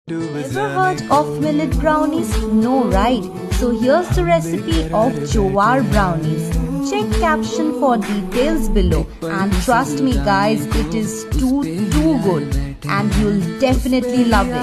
Ever heard of millet brownies? No, right? So here's the recipe of Jowar Brownies. Check caption for details below, and trust me guys, it is too good and you'll definitely love it.